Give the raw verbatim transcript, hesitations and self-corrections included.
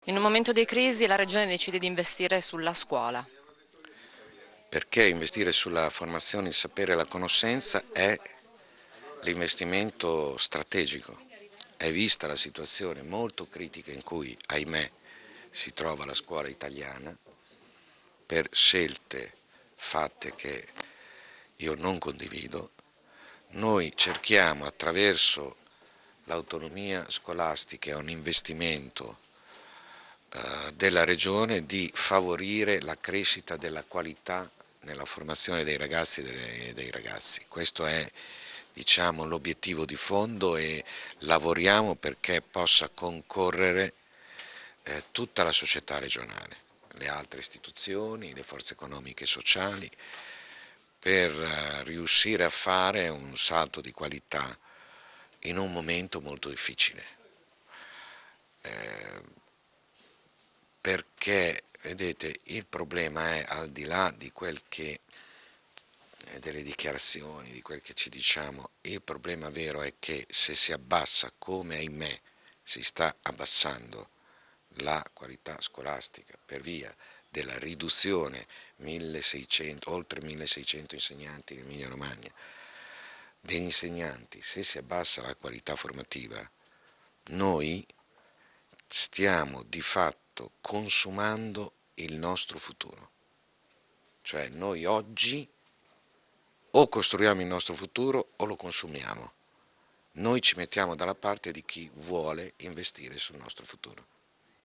In un momento di crisi la Regione decide di investire sulla scuola. Perché investire sulla formazione, il sapere e la conoscenza è l'investimento strategico. È vista la situazione molto critica in cui, ahimè, si trova la scuola italiana, per scelte fatte che io non condivido, noi cerchiamo attraverso l'autonomia scolastica e un investimento eh, della Regione di favorire la crescita della qualità nella formazione dei ragazzi e dei ragazzi. Questo è, diciamo, l'obiettivo di fondo e lavoriamo perché possa concorrere eh, tutta la società regionale, le altre istituzioni, le forze economiche e sociali, per eh, riuscire a fare un salto di qualità in un momento molto difficile. Eh, perché, vedete, il problema è, al di là di quel che delle dichiarazioni, di quel che ci diciamo, il problema vero è che se si abbassa, come ahimè si sta abbassando, la qualità scolastica per via della riduzione milleseicento, oltre milleseicento insegnanti in Emilia Romagna, degli insegnanti, se si abbassa la qualità formativa, noi stiamo di fatto consumando il nostro futuro. Cioè noi oggi o costruiamo il nostro futuro o lo consumiamo. Noi ci mettiamo dalla parte di chi vuole investire sul nostro futuro.